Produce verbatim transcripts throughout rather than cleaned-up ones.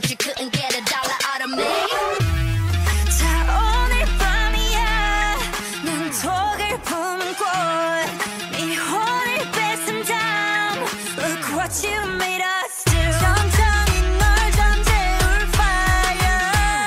but you couldn't get a dollar out of me. 자 오늘 밤이야 난 독을 품은 꽃네 혼을 뺏은 다음 Look what you made us do 천천히 널 잠재울 fire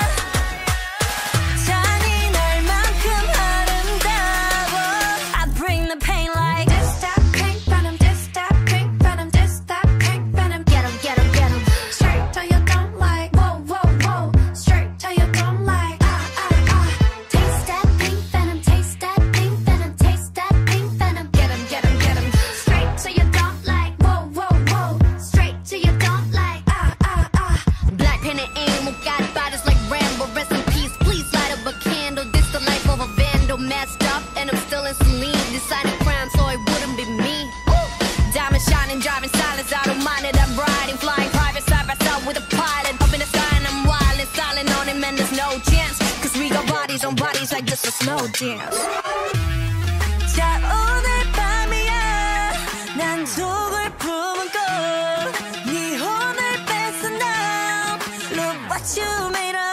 잔인할 만큼 아름다워 I bring the pain like This that pink venom This that pink venom This that pink venom Get 'em, get 'em, get 'em. Straight till you don't like Whoa, whoa, whoa Straight till you don't like Ah, ah, ah Taste that pink venom, taste that pink venom, taste that pink venom. Get 'em, get 'em, get 'em Straight till you don't like. Whoa, whoa, whoa. Straight till you don't like. Ah, ah, ah Blackpink and aim, got bodies like Rambo. Rest in peace, please light up a candle. This the life of a vandal, messed up, and I'm still in saline. Decided crime, so it wouldn't be me. Woo! Diamond shining, driving silence, I don't mind it. I'm riding, flying private side by side with a pilot. Up in the sky and I'm wild and silent on him, and there's no chance. Cause we got bodies on bodies like just a slow dance. 자 오늘 밤이야 난 독을 품은 꽃네 혼을 뺏은 now Look what you made us